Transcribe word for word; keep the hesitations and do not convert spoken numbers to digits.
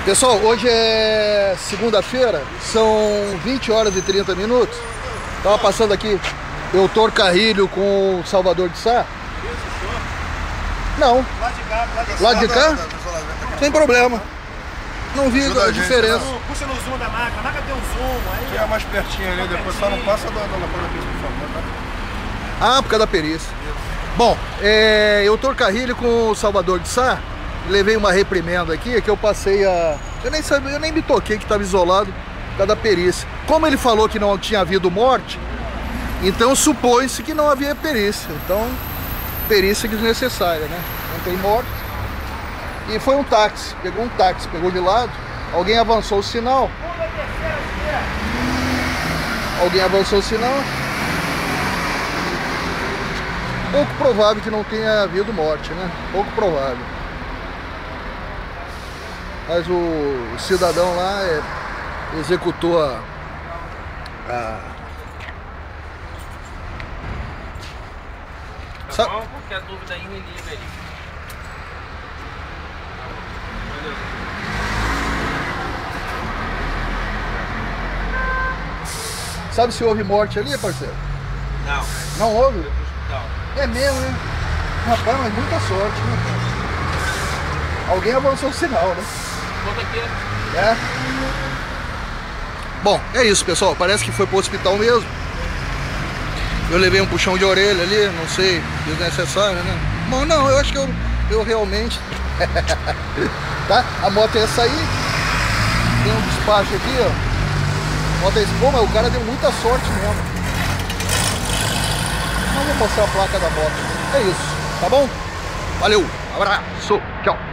Pessoal, hoje é segunda-feira, são vinte horas e trinta minutos. Tava passando aqui Doutor Carrilho com o Salvador de Sá. Não. Lá de cá, lá de, lá de cá? Sem problema. Não vi a diferença. Puxa no zoom da máquina, a máquina tem um zoom aí. É mais pertinho ali, depois só não passa da laboratória, por favor, tá? Ah, por causa da perícia. Bom, é, eu Doutor Carrilho com o Salvador de Sá. Levei uma reprimenda aqui, que eu passei a... Eu nem sabia, eu nem me toquei que estava isolado por causa da perícia. Como ele falou que não tinha havido morte, então supõe-se que não havia perícia. Então, perícia desnecessária, né? Não tem morte. E foi um táxi, pegou um táxi, pegou de lado, alguém avançou o sinal. Alguém avançou o sinal. Pouco provável que não tenha havido morte, né? Pouco provável. Mas o cidadão lá é, executou a, a... Tá Sa... bom? Qualquer dúvida aí, me liga aí. Sabe se houve morte ali, parceiro? Não. Não houve? Não. É mesmo, né? Rapaz, mas muita sorte, né? Alguém avançou o sinal, né? Conta aqui. É. Bom, é isso, pessoal. Parece que foi pro hospital mesmo. Eu levei um puxão de orelha ali, não sei, desnecessário, né? Bom, não, eu acho que eu, eu realmente... Tá? A moto é essa aí. Tem um despacho aqui, ó. A moto é esse. Pô, mas o cara deu muita sorte mesmo. Não vou mostrar a placa da moto. É isso, tá bom? Valeu, abraço, tchau.